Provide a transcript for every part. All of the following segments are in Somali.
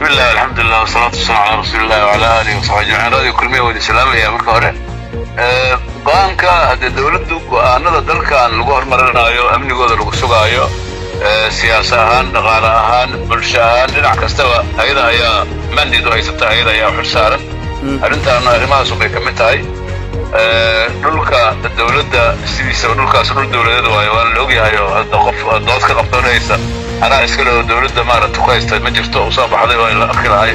بسم الله الحمد لله والصلاة والسلام على رسول الله وعلى آله وصحبه أجمعين. راديو كلمية والسلام يا مركب هره. قانك هذا الدولة وأنا ذلك أن الجوهر مرنا أيو أمني جودر وسوق أيو سياسة هان نقالة هان برشان لنعكس توا هيدا هي من دي هي ستة هيدا هي حسارة. أنت أنا ما سوق كمتاي دولك الدولة سياسة دولك سر الدولة ده وأنا لوجي هيو الضغط الضغط كقبضون هيسا. أنا أسكت الدولة ده ما رتقايس تمجرت أصاب حدا ولا أخير هاي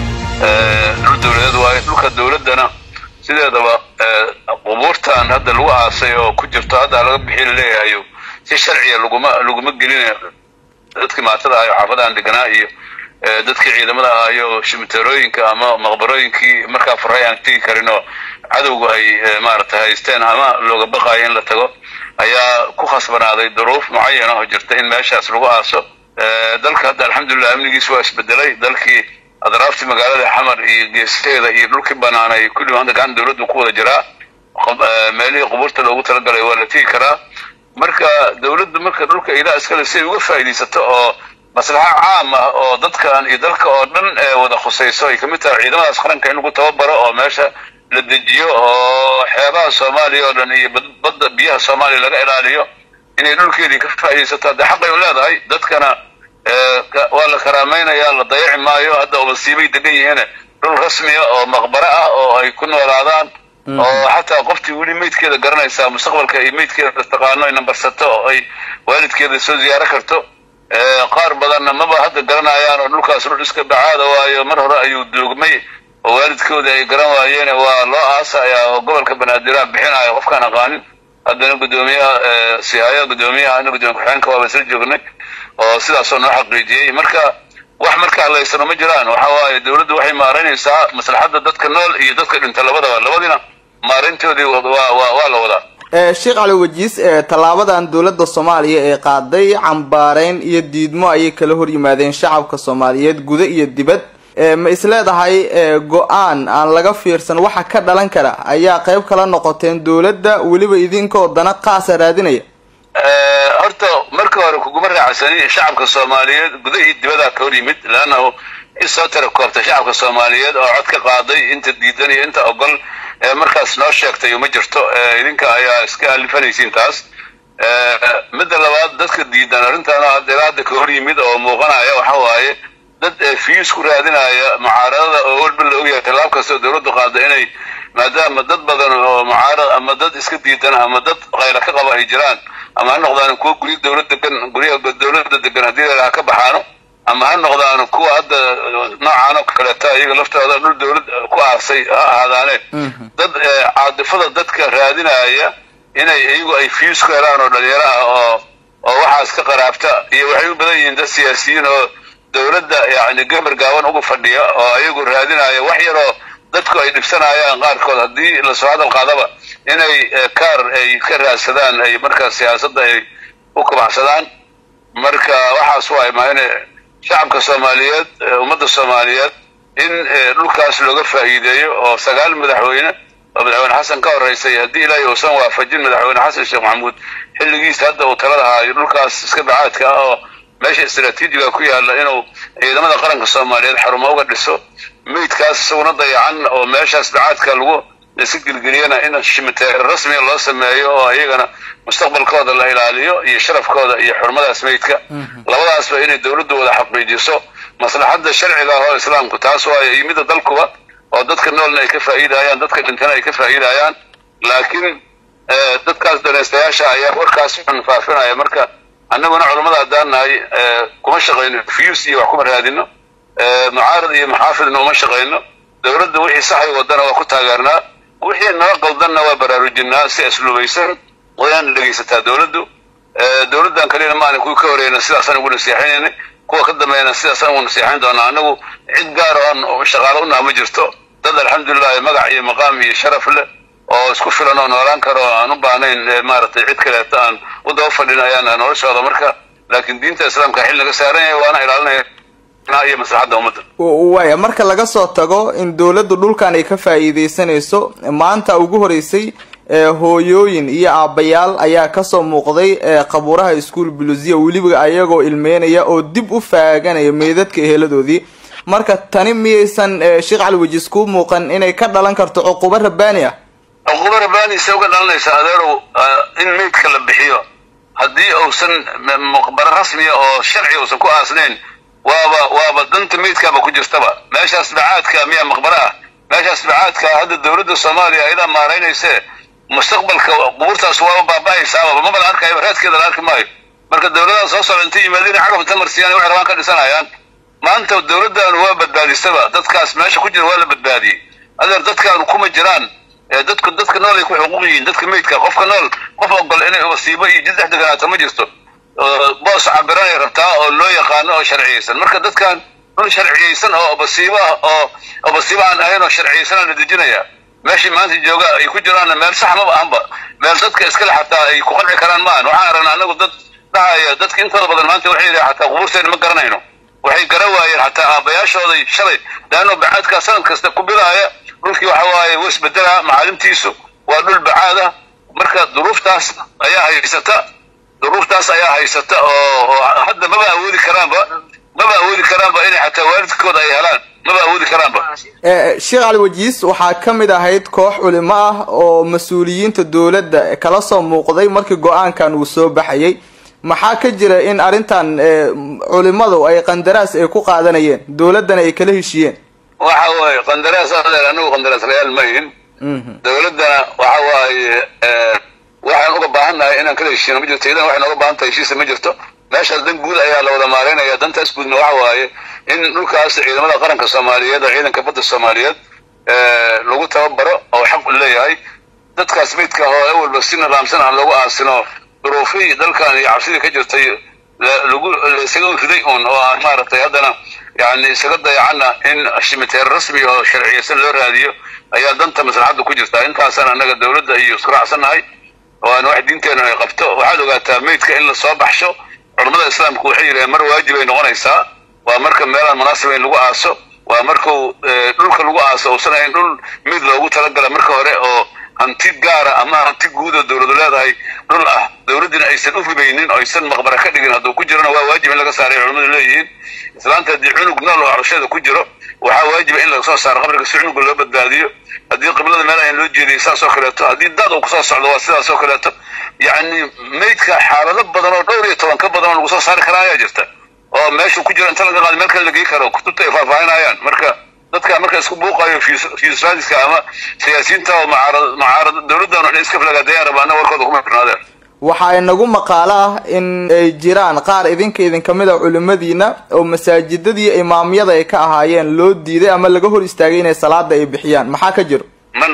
الدولة ده وأنا الدولة ده أنا سيدا ده قبورتان هذا الوعاء سيو كجرت هذا على بحيل ليه أيو سي شرعية لقمة جلين دتك ما ترى أيو حافظ عند جنائي دتك عيدا ملا أيو شمتروين كأما مغبروين كي مركب فريان تي كرينو عدو هاي مارت هاي استين أما لو بقى ين لتجو أيا كوخس بنا هذه الظروف معينة وجرتين ماشي أسلوبها سو ذلك هذا الحمد لله أمني جسوا بدلي ذلك أدرافت مقالة حمر يجسيدا يبلوك بنانا كل ما عندك عنده رد وقوة جراء مالي قبورته لو ترجع يولتي كرا مركا دولة مركا دولك إلى أسكال سي وقفة إلى ستة مصلحة عامة أو ضد كان يدلك أو من وده خصيصي كمتى عندما أسخرن كأنه توبرة أو ماشى للدجيو أو حياة الصومالية لأن بضد بيها الصومالي لقى إلى إن يدلك اللي كفة إلى ستة ده حق يولاد هاي ضد كان ولا كرامين يا الله ضيع ما يو هذا ومصيبة دقيقة هنا دول رسمية أو مقبرة أو يكون ولادان أو حتى قفتي ولي ميت كذا قرنا يسا مستقبل كميت كذا استقالنا نمبر 6 أي والد كذا سو زيارة كرتو قارب بدنا ما بهذا قرنا يا نقول كاسر رزق بعادة ويا مرة أيو دوغمي والد كذا يقرنا ويانا والله أسا يا قبل كبنادرة بحنا يا وفكان قانون هذا قدومية سيايا قدومية أنا قدوم حين كوابسر جوجنك oo sidaas oo xaqiijiyay wax marka la isna ma jiraan waxa waaye dawladdu waxay maareynaysaa maslaxada dadka nool iyo dadka dhinta labadina maareyntoodii waa la wadaa Sheikh Ali Wajiis talaabadan dawladda Soomaaliya ee qaaday cambaareen iyo diidmo ay kala hor yimaadeen shacabka Soomaaliyeed gudaha iyo dibad ma isleedahay go'aan aan laga fiirsan waxa ka dhalan kara ayaa qayb kala noqoteen dawladda waliba idinkoo dana qaas raadinaya horta marka hore kugu raacsanay shacabka Soomaaliyeed gudaha dibadda ka hor yimid laana isoo tarakoobta shacabka Soomaaliyeed oo cod ka qaaday inta diidan iyo inta ogol markaas noo sheegtay uma jirto idinka ayaa iska alifanaysiin taas midda labaad dadka diidan arrintaana dheeraad ka hor yimid oo muuqanaya waxa waaye dad fiis ku raadinaya mucaaradada oo walba la ogyahay talaab kasta dawladdu qaaday inay maadaama dad badan oo mucaarad ama dad iska diidan ama dad qayl ka qaba ay jiraan ama noqdaan kuwa guriga dawladda guriga dawladda degan hadii la ka baxaano ama noqdaan kuwa hadda noocan oo kale taa iyaga laftooda dhul dawlad ku aasay ahaadane dad caadifada dadka raadinaya inay iyagu ay fiis ku helaan oo dhalinyaro oo waxaas ka qaraabta iyo waxay u badan yihiin dad siyaasiyiin oo dawladda yaani gabar gaaban ugu fadhiya oo iyagu raadinaya wax yar oo dadku ay dhibsanayaan qaarkood hadii la soo hadal qaadaba inay kaar ay ka raadsadaan ay marka siyaasadda ay u kabacsadaan marka waxaas waa imaanay shacabka Soomaaliyeed ummadda Soomaaliyeed in dhulkaas looga faa'iideeyo oo 9 madaxweyne xasan ka horeysay hadii ilaahay uu san waafajin madaxweyne xasan sheekh maxamuud xilligiisa hadda uu talada hayo dhulkaas iska bacaadka oo meesha istiraatiijiga ku yaala inuu ciidamada qaranka Soomaaliyeed xarumo uga dhiso meydkaas sawna dayacan oo meeshaas bacaadka lagu isgilgiliyana in shimiteer rasmi loo sameeyo oo ayagana mustaqbalkooda la ilaaliyo iyo sharafkooda iyo xurmadaas meydka labadaas waa inay dawladdu wada xaqiijiso maslaxada sharciga oo islaamku taas waa yimid dalkuba oo dadka noolna ay ka faa'iidayaan dadka dhintana ay ka faa'iidayaan laakiin dadkaas danaystayaasha ayaa warkaas faafinaya marka annaguna culimada haddaanahay kuma shaqeyno fiis iyo wax kuma raadino mucaarad iyo maxaafidna uma shaqeyno dawladdu wixii sax ay wadana waa ku taageernaa wixii noo qaldanna waa baraarujinaa si asluubaysan wayaan dhageysataa dawladdan kalena ma aan ku ka horeeyna sidaas aan ugu nasiixaynay kuwa ka dambeeyna sidaas aan ugu nasiixayn doonaa anagu cid gaar oo shaqaale u naama jirto dad alxamdulillah magac iyo maqaam iyo sharaf leh oo isku filan oo noolaan karo aan u baahnayn maartay cid kale aan u daba fadhinayaan noloshooda marka laakiin diinta islaamka xil laga saaran yahay waana ilaalinaya iyo maslaxada ummadda waaya marka laga soo tago in dawladdu dhulkan ay ka faa'iideysanayso maanta ugu horeysay hooyooyin iyo aabayaal ayaa ka soo muuqday qabuuraha iskuul Buluusiya waliba ayagoo ilmeynaya oo dib u faaganaya meedadka eheldoodii marka tani miyaysan Sheekh Cali Wajiis ku muuqan inay ka dhalan karto cuqubo rabbaani ah cuqubo rabbaani soo ka dhalanaysa adeerow in meydka la bixiyo haddii uusan muqbar rasmi oo sharci uusan ku aasnayn waaba danta meydkaaba ku jirtaba meeshaas bacaadka miya maqbara ah meeshaas bacaadka hadda dawladda Soomaaliya ayada maareynaysa mustaqbalka quburtaas waa baaba'aysaa ma bal arkay raadkeeda la arki maayo marka dawladda soo socotay yimaadeen caqab tamarsiyan wax rabaan ka dhisanayaan maanta dawladdan waa badbaadisaba dadkaas meesha ku jira waa la badbaadiyay adeer dadkaan kuma jiraan dadka nool ay ku xuquuq yihiin dadka meydka qofka nool qof ogol inay wasiibo iyo jid dhexdegaato ma jirto boos cabiran ay rabtaa oo loo yaqaano oo sharciyeysan marka dadkan dhul sharciyeysan oo basiiba aan ahayn oo sharciyeysan la dejinaya meeshii maanta jooga ay ku jiraan meel sax ma ahanba meel dadka iska xataa ay ku qanci karaan maahan waxaan aragnaa anagu dad dhahaya dadka intooda badan maanta waxay yidhahdeen xataa qubuurteena ma garanayno waxay garan waayeen xataa aabayaashooday shalay laanno bacaadka sanad kasta ku bilaaya dhulkii waxa waaye wuu isbedelaa macaalimtiisu waa dhul bacaada marka duruuftaas ayaa haysata oo hadda maba awoodi karaanba inay xataa waalidkooda ay helaan maba awoodi karaanba Sheekh Cali Wajiis waxaa ka mid ahayd koox culimo ah oo mas'uuliyiinta dawladda kala soo muuqday markii go'aankan uu soo baxayay maxaa ka jira in arintan culimadu ay qandaraas ay ku qaadanayeen dawladana ay kala heshiyeen waxa waaye qandaraas anagu qandaraas real mayn dawladana waxa waaye waxaan uga baahanahay inaan kala heshiino ma jirto idan waxaan uga baahan tahay heshiis ma jirto meeshaas dan guud ayaa la wada maareynaya dantaas guudna waxa waaye in dhulkaas ciidamada qaranka Soomaaliyeed oo ciidanka badda Soomaaliyeed lagu tababaro oo xaq u leeyahay dadkaas meydka oo awalba si nidaamsan aan loogu aasino duruufii dalkan iyo cabsidii ka jirtay lagu isaga riday oo maartay haddana yani isaga dayacana in shimiteer rasmi oo sharciyeysan loo raadiyo ayaa danta maslaxada ku jirta intaasana anaga dawladda iyo isku raacsannahay oo aan wax diinteena ay qabto waxaad ogaataa meydka in la soo baxsho culimada islaamku waxay yiraahdeen mar waajib ay noqonaysaa waa marka meelaha munaasabeen lagu aaso waa markuu dhulka lagu aaso oo sanay dhul mid loogu talagalay marka hore oo hanti gaara ama hanti guud oo dawladdu leedahay dhul ah dawladuna aysan u ribaynin oo aysan maqbara ka dhigin hadduu ku jirana waa waajib in laga saaray culimadu leeyihiin islaanta haddii cunug nool oo carshada ku jiro waxaa waajib in laga soo saaro qabriga si cunuga loo badbaadiyo haddii qiblada meel aan loo jeediyay saas oo kaleeto haddii dad uu ku soo socdo waa sidaas oo kaleeto yani meydka xaalado badan oo dhowr iyo toban ka badan oo lagu soo saari karaa ayaa jirta oo meeshu ku jira inta laga qaado meel kale la geey karo kutubta ay faahfaahinayaan marka dadka marka isku buuqayo fiisraadiska ama siyaasiyiinta oo mucaarad dawladdan oo iska falagaadayaan rabaana warkooda kuma firnaadeen waxaa inagu maqaalo ah in ay jiraan qaar idin kamid ah culimadiina oo masaajidadii imaamyada ay ka ahaayeen loo diiday ama laga hor istaagay inay salaada ay bixiyaan maxaa ka jiro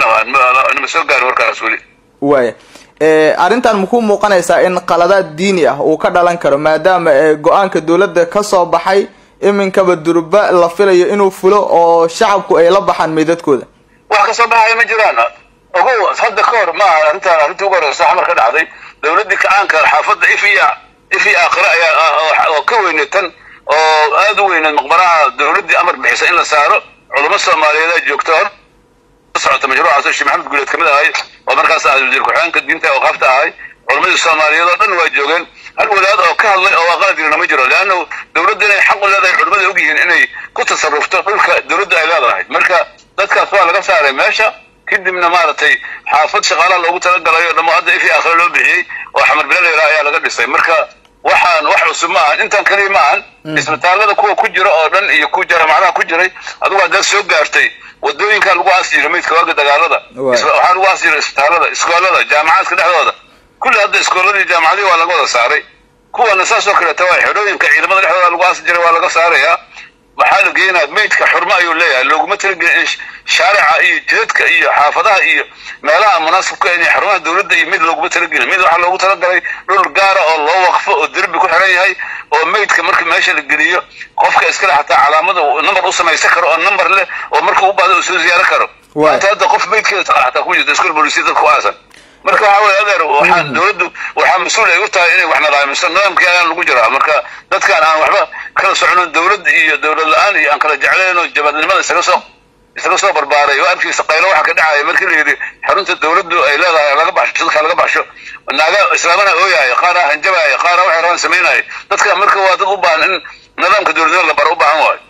ma soo gaar warkaas wali waay arintan muxuu muuqanaysaa in qaladaad diini ah uu ka dhalan karo maadaama go'aanka dawladda ka soo baxay iminkaba durba la filayo inuu fulo oo shacabku ay la baxaan meydadkooda wax ka soo baxaya ma jiraan ogow hadda ka hor maaha arrinta ugu horeysa xamar ka dhacday dawladdii kacaanka xaafadda ifi aakhira ayaa ka weyneed tan oo aad u weyneed maqbaraha dawladdii amar bixisa in la saaro culamo Soomaaliyeed joogto hor socota mashruucaas Sheekh Maxamed Guuleed kamid ahay oo markaas wasiir ku-xigeenka diinta oo qafta ahay culimada Soomaaliyeed oo dhan waa joogeen hal walaad oo ka hadlay oo qalad ma jiro laana dawladda inay xaq u leedahay culimada og yihiin inay ku tasarrufto dhulka dawladda ay leedahay marka dadkaas waa laga saaray meesha kadibna maartay xaafad shaqaalaha loogu talagalayo dhamaada ifi aakhir loo bixiyay oo xamar bilal ayaa laga dhisay marka waxaan wax cusub ma aha intaan kaliya ma aha isbitaalada kuwa ku jira oo dhan iyo ku jaamacadaha ku jiray adigu aad soo gaartay wadooyinka lagu aasiyo meydka waaga dagaalada waxaa lagu aasiyo isbitaalada iskoolada jaamacadka dhexdooda kulli hadda iskooladii jaamacadii waa laga wada saaray kuwana saas oo kale tawaa xirooyinka ciidamada dhexdooda lagu aasi jiray waa laga saarayaa waxaa la geenaa meydka xurmo ayuu leeyahay looguma talagelin in shaarica iyo jidadka iyo xaafadaha iyo meelaha munaasabka in xarumaha dawladda iyo mid looguma talagelin mid waxaa loogu talagalay dhul gaara oo loo waqfo oo derbi ku xiran yahay oo meydka marka meesha la geliyo qofka iskale xataa calaamada number u samaysan karo oo number leh oo marka u baahdo soo ziyaaro karo hadda qof meydkeeda xataa ku jirta iskool booliisiya dadku aasan marka waxa weeye adeer waxaan dawladdu waxaa mas'uul ay u tahay inay wax nidaamiso nidaamkii ayaan lagu jiraa marka dadkaan aan waxba kala soconin dawladda iyo dawlad la-aan iyo aan kala jeclayn oo jabadnimada isaga soo barbaaray oo arkiisa qaylo waxa ka dhacaya markii la yidhi xarunta dawladdu ay leedahay laga baxsho dadka laga baxsho naaga islaamana ooyahay qaara hanjabaaya qaara waxay rabaan samaynaya dadka marka waa dad u baahan in nidaamka dawladnimada la baro u baahan waayo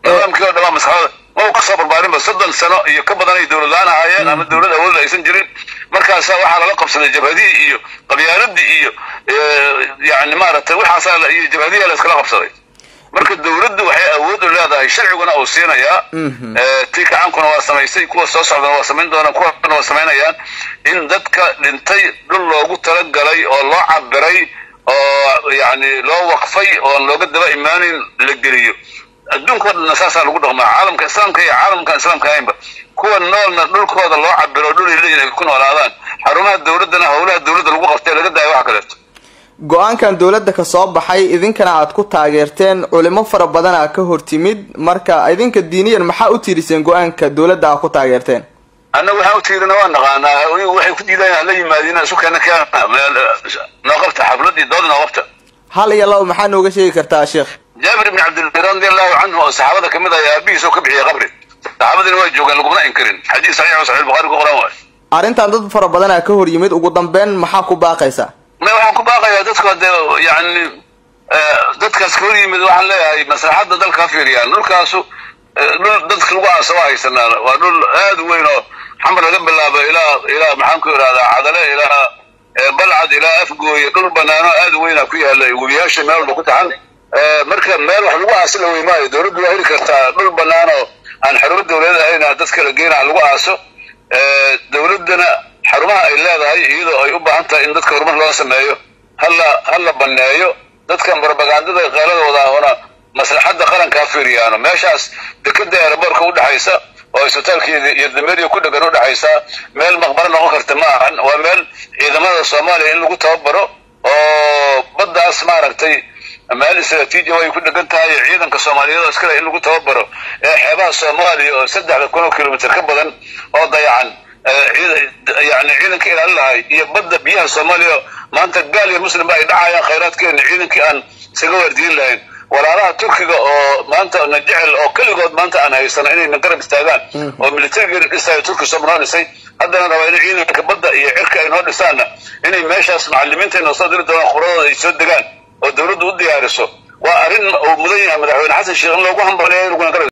nidaamkii oo dhan maskaxda oo ka soo barbaarin ba 30 sano iyo ka badan ay dawladaan ahaayeen ama dawlad awood aysan jirin markaas waxa laga qabsaday jabhadii iyo qabyaaladii iyo yaani maaragtay waxa iyo jabhadii la iskala qabsaday marka dawladdu waxay awood u leedahay sharciguna uu siinayaa tiikaankuna waa samaysay kuwa soo socda waa samayn doona kuwa waa samaynayaan in dadka dhintay dhul loogu talagalay oo loo cabiray oo yaani loo waqfay oo looga daba imaanin la geliyo adduunka dhan asaasa lagu dhaqmaa caalamka islaamka iyo caalamka islaamka aynba kuwa noolna dhulkooda loo cabiro dhul ilaahay ku noolaadaan xarumaha dawladana hawlaha dawladda lagu qabtay laga daayo waxa kale go-aankan dawladda ka soo baxay idinkana aad ku taageerteen culimo fara badan ka hortimid marka idinka diiniyan maxaa u tiiriseen go-aanka dawladda aad ku taageerteen annagu waxaan u tiirina waa naqaanaa waxay ku diidayaan la yimaadina isu kana noqobta xafladii doodna waqta hal iyo laba maxaa nooga sheegi kartaa sheekh Jaabir ibn Abdullah radiyallahu anhu oo saxaabada kamid ah aabihiisa ka bixiyay qabri saxaabadina way joogaan laguma inkirin xadiis sahih oo sahih bukhari ku qoran waa arintan dad fara badan ka hor yimid ugu dambeyn maxaa ku baaqaysaa ma waxaan ku baaqayaa dadka yaani dadkaas ka hor yimid waxaan leeyahay maslaxada dalka fiiriyaan dhulkaasu dhul dadka lagu aasawa haysanaa waa dhul aad weyn oo xamar laga bilaabo ilaa maxaan ku yiraahdaa cadale ilaa balcad ilaa afgooy dhul banaano aad weyn ku yaala webiyaasha meel ku taxan marka meel wax lagu aasilo weymaayo dawladdu waa heli kartaa dhul banaano aan xarumo dawladda ahayna dadka la geeyna lagu aaso dawladdana xarumaha ay leedahay iyadoo ay u baahan tahay in dadka horumar loo sameeyo halla baneeyo dadkan propagandada qaaladooda ahona maslaxada qaranka fiiriyaano meeshaas dekada airportka u dhaxaysa oo isbitaalkeeda iyo dameeriyo ku dhagan u dhaxaysa meel maqbar noqon karta ma ahan waa meel ciidamada Soomaaliya in lagu tababaro oo baddaas maaragtay meel istiraatiiji way ku dhagan tahay ciidanka Soomaaliyeed iskala in lagu tababaro xeebaha Soomaaliya oo 3 kilomitir ka badan oo dayacan يعني عيدن كي الله يبدأ بيها الصومالية ما أنت قال يا مسلم بقى يدعى خيرات كين عيدن كي أن سجور دين لين ولا لا تركي ما أنت نجعل أو كل جود ما أنت أنا يصنعين من قرب استاذان وملتقي إستاذ تركي صبران سي هذا أنا رأينا عيدن كبدأ يعرك إنه لسانه إني ماشي أسمع المنتين وصادر الدولة خروج يسود جان والدولة ودي يارسه وأرن ومدينة مدحون حسن شيخ الله وهم بنيه